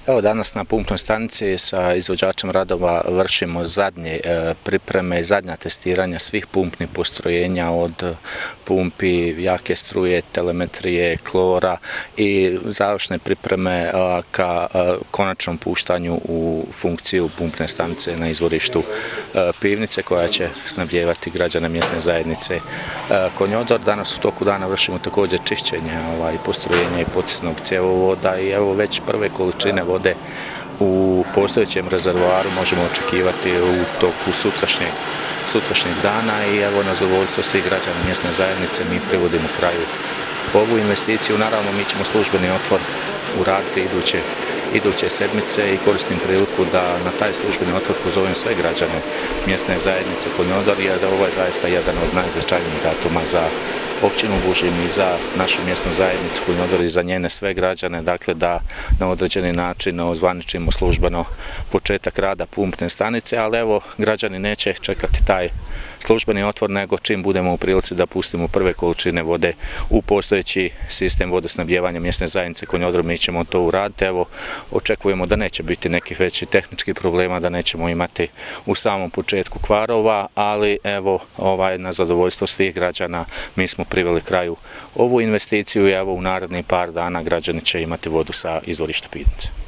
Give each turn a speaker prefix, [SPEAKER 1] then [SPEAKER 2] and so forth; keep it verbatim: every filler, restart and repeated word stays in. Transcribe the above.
[SPEAKER 1] Evo danas na pumpnoj stanici sa izvođačem radova vršimo zadnje pripreme i zadnja testiranja svih pumpnih postrojenja od pumpi, jake struje, telemetrije, klora i završne pripreme ka konačnom puštanju u funkciju pumpne stanice na izvorištu Pivnice koja će snabdijevati građane mjesne zajednice Konjodor. Danas u toku dana vršimo također čišćenje postrojenja i potisnog cjevovoda i evo već prve količine vode u postojećem rezervoaru možemo očekivati u toku sutrašnjeg, sutrašnjeg dana i evo na zadovoljstvo svih građana mjesne zajednice mi privodimo kraju ovu investiciju. Naravno mi ćemo službeni otvor uraditi iduće, iduće sedmice i koristim priliku da na taj službeni otvor pozovem sve građane mjesne zajednice Konjodor jer ovo je zaista jedan od najznačajnijih datuma za općinu Bužim i za našu mjesnu zajednicu Konjodor i za njene sve građane, dakle da na određeni način ozvaničimo službeno početak rada pumpne stanice, ali evo građani neće čekati taj službeni otvor, nego čim budemo u prilici da pustimo prve količine vode u postojeći sistem vodosnabdijevanja mjesne zajednice Konjodor, mi ćemo to uraditi. Evo, očekujemo da neće biti nekih većih tehničkih problema, da nećemo imati u samom početku kvarova, ali evo, ovaj, na zadovoljstvo svih građana mi smo priveli kraju ovu investiciju i evo u narednih par dana građani će imati vodu sa izvorišta Pivnice.